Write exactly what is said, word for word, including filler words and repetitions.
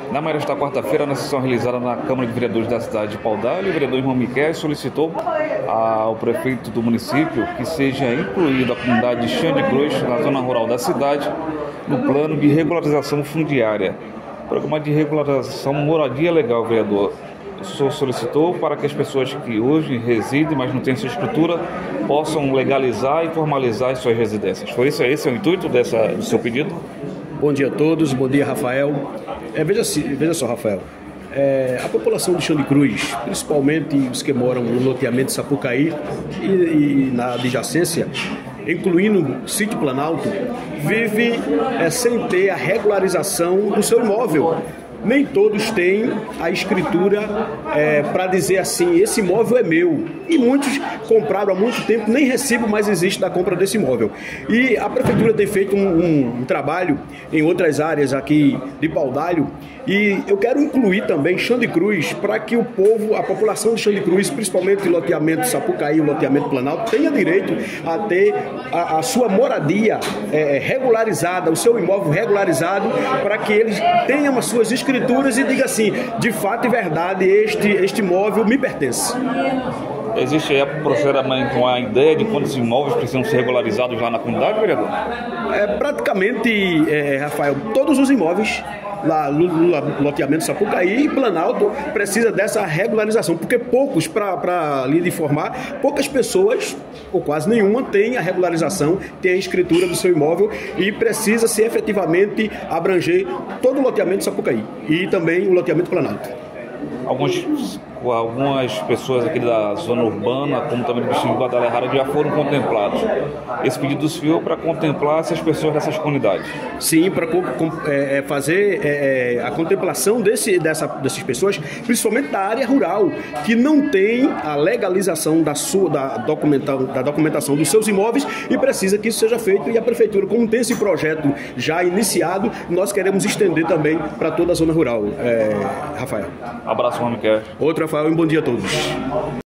Na manhã desta quarta-feira, na sessão realizada na Câmara de Vereadores da cidade de Paudalho, o vereador Irmão Miquel solicitou ao prefeito do município que seja incluída a comunidade de Xande Cruz, na zona rural da cidade, no plano de regularização fundiária. Programa de regularização moradia legal, vereador. O senhor solicitou para que as pessoas que hoje residem, mas não têm sua escritura, possam legalizar e formalizar as suas residências. Foi isso? Esse é o intuito dessa, do seu pedido? Bom dia a todos, bom dia, Rafael. É, veja, veja só, Rafael, é, a população de Xande Cruz, principalmente os que moram no loteamento Sapucaí e, e na adjacência, incluindo o sítio Planalto, vive é, sem ter a regularização do seu imóvel. Nem todos têm a escritura é, para dizer assim, esse imóvel é meu. E muitos compraram há muito tempo, nem recibo mais existe da compra desse imóvel. E a prefeitura tem feito um, um, um trabalho em outras áreas aqui de Paudalho, e eu quero incluir também Xande Cruz para que o povo, a população de Xande Cruz, principalmente o loteamento Sapucaí e o loteamento Planalto, tenha direito a ter a, a sua moradia é, regularizada, o seu imóvel regularizado, para que eles tenham as suas escrituras e diga assim, de fato e verdade, este, este imóvel me pertence. Existe aí aproximadamente uma ideia de quantos imóveis precisam ser regularizados lá na comunidade, vereador? É, praticamente, é, Rafael, todos os imóveis lá no loteamento Sapucaí e Planalto precisa dessa regularização, porque poucos, para lhe informar, poucas pessoas, ou quase nenhuma, tem a regularização, tem a escritura do seu imóvel e precisa ser efetivamente abranger todo o loteamento Sapucaí e também o loteamento Planalto. Alguns, algumas pessoas aqui da zona urbana, como também do distrito de Guadalajara, já foram contemplados. Esse pedido do senhor para contemplar essas pessoas dessas comunidades? Sim, para é, fazer é, a contemplação desse, dessa, dessas pessoas, principalmente da área rural, que não tem a legalização da, sua, da, documenta, da documentação dos seus imóveis e precisa que isso seja feito. E a prefeitura, como tem esse projeto já iniciado, nós queremos estender também para toda a zona rural. É, Rafael. Abraço, Miquel. Outro, Rafael, e um bom dia a todos.